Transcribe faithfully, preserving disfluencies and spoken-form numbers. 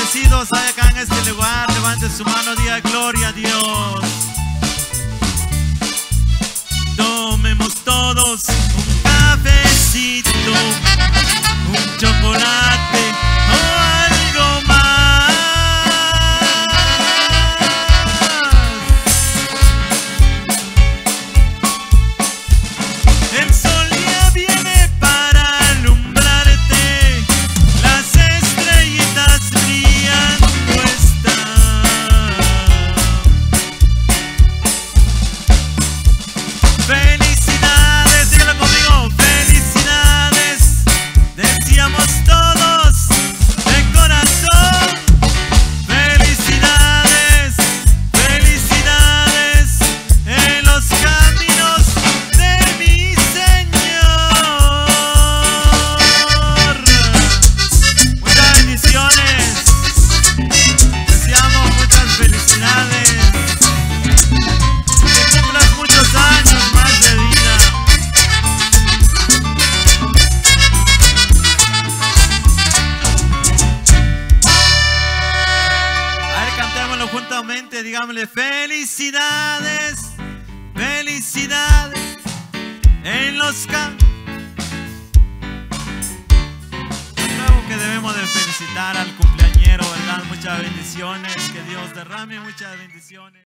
bendecidos hay acá en este lugar? Levante su mano, diga gloria a Dios. Tomemos todos un cafecito, un chocolate o algo más. El sol ya viene para alumbrarte, las estrellitas brillan no están. Felicidades, dígalo conmigo, felicidades, decíamos todos de corazón. Felicidades, felicidades en los caminos de mi Señor. Muchas bendiciones, deseamos muchas felicidades, que cumplas muchos años más de vida. A ver, cantémoslo juntamente, digámosle felicidades, felicidades en los campos. Creo que debemos de felicitar al cumpleañero, ¿verdad? Muchas bendiciones, que Dios derrame muchas bendiciones.